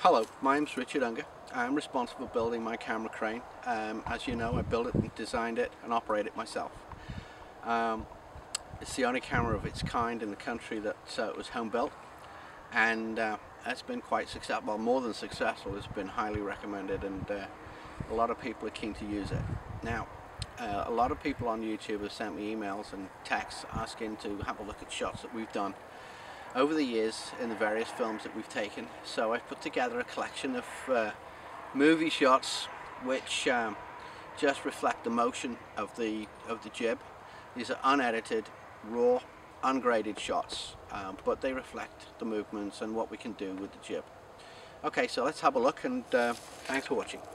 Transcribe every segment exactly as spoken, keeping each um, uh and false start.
Hello, my name's Richard Unger. I'm responsible for building my camera crane. Um, as you know, I built it and designed it and operate it myself. Um, it's the only camera of its kind in the country that uh, was home built, and uh, it's been quite successful, well, more than successful. It's been highly recommended, and uh, a lot of people are keen to use it. Now, uh, a lot of people on YouTube have sent me emails and texts asking to have a look at shots that we've done over the years in the various films that we've taken. So I've put together a collection of uh, movie shots which um, just reflect the motion of the of the jib. These are unedited, raw, ungraded shots, um, but they reflect the movements and what we can do with the jib. Okay, so let's have a look, and uh, thanks for watching.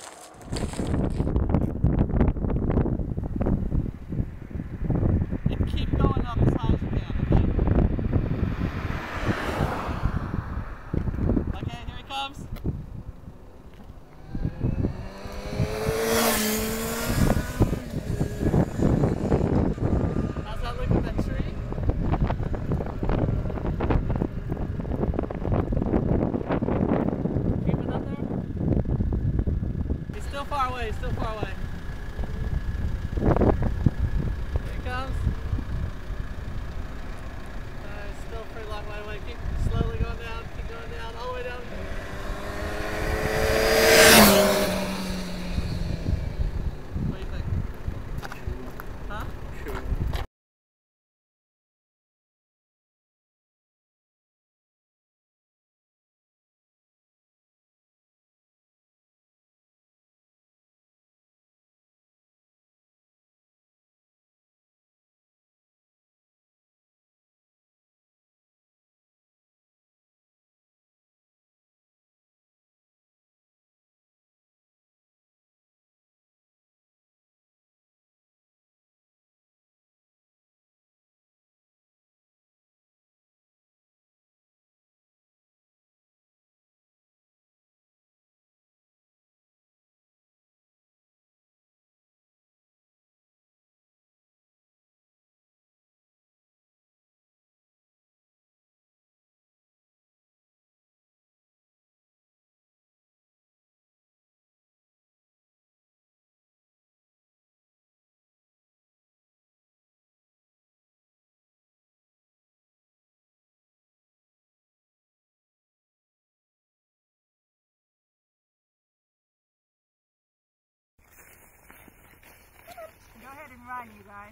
And keep going up as high as you can, okay? Okay, here he comes. How's that look with that tree? Keep it up there. He's still far away, he's still far away. Here he comes. Uh, he's still a pretty long way away. Keep slowly going down, keep going down, all the way down. What do you think? Huh? Sure. Go ahead and run, you guys.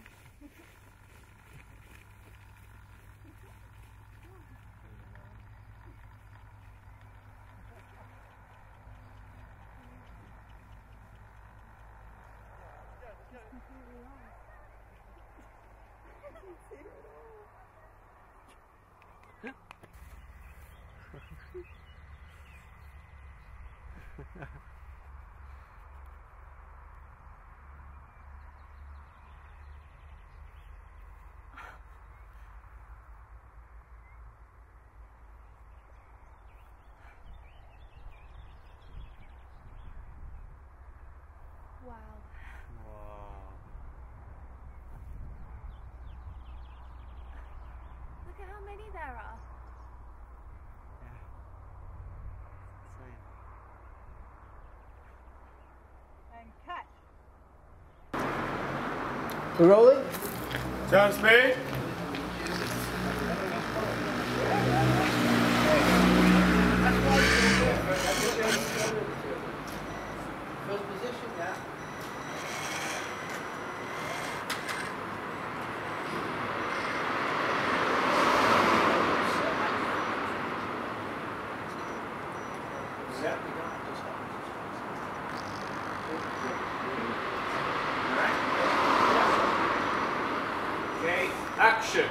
Wow. Wow. Look at how many there are. And cut. We're rolling? Sounds made. First position, yeah. Okay, action.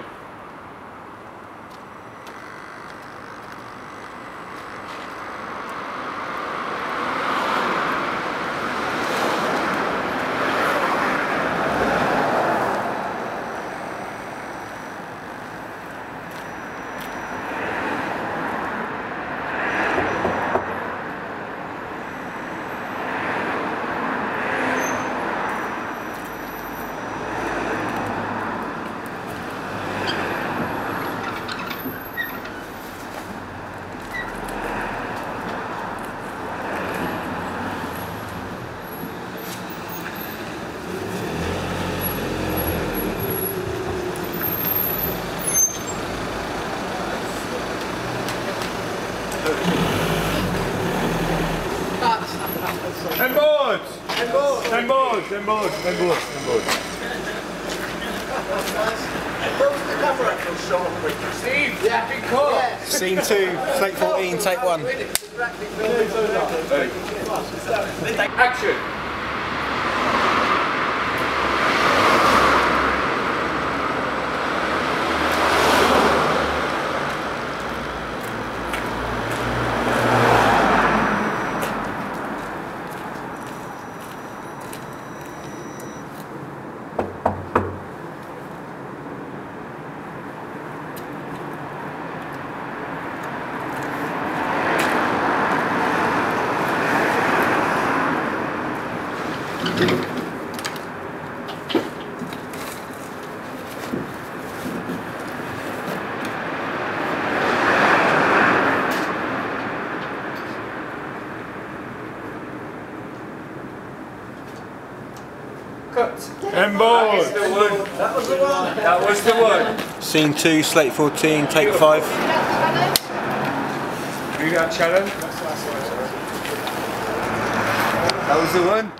Ten boards! Ten boards! Ten boards! Ten boards! Ten boards! Ten boards! Steve, yeah, big call. Scene two, slate fourteen, take one. Action! Ten boards! That was the one! That was the one! Scene two, slate fourteen, take five. You got challenge? That was the one.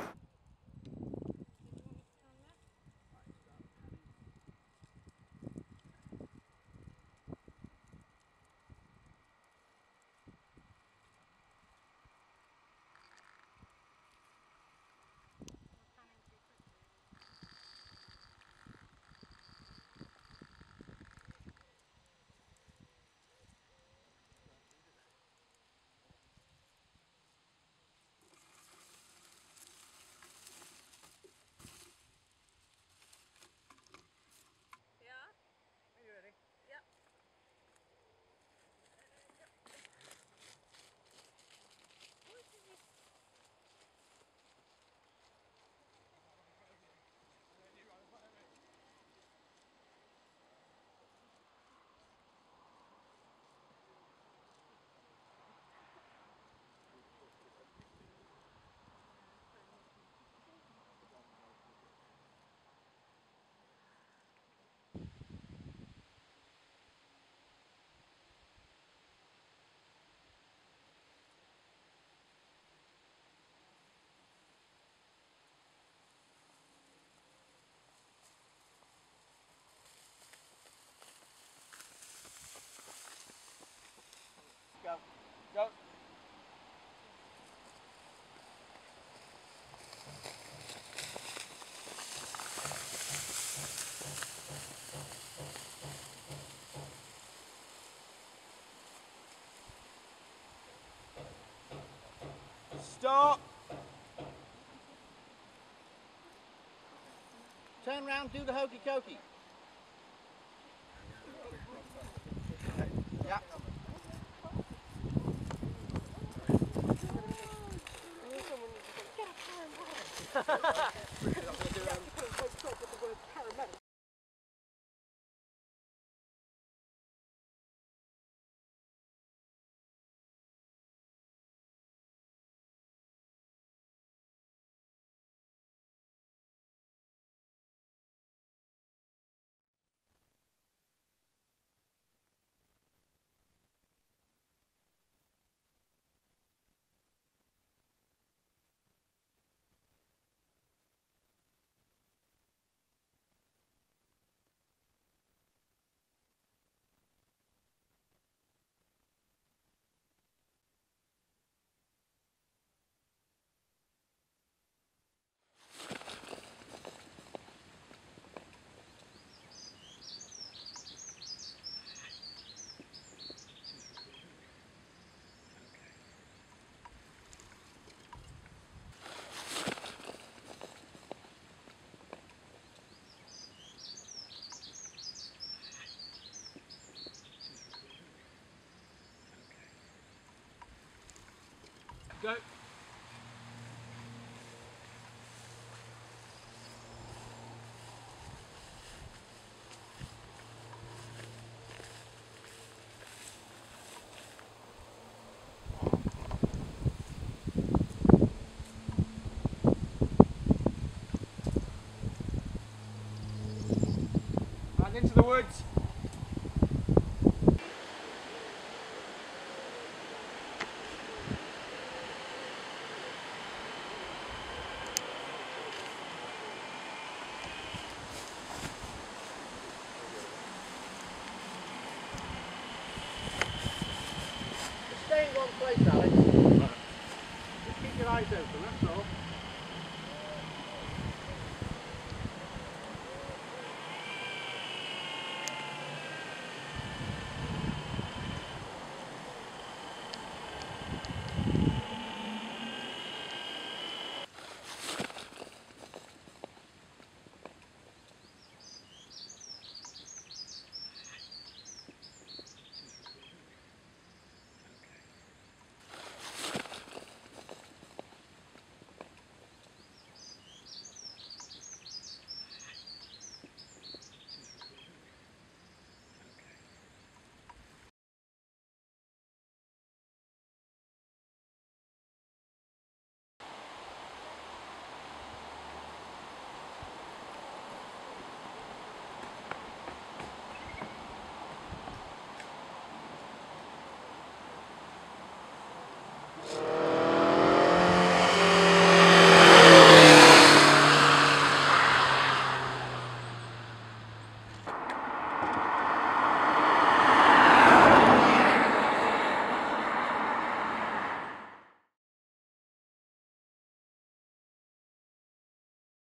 Go. Go. Stop. Turn round, do the hokey cokey. Yeah. Go! And into the woods! open, that's all.